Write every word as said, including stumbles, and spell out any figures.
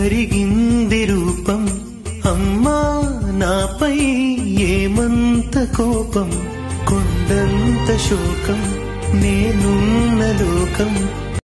కరిగింది రూపం అమ్మా నాపై ఏమంత కోపం కొండంత శోకం నేనున్న లోకం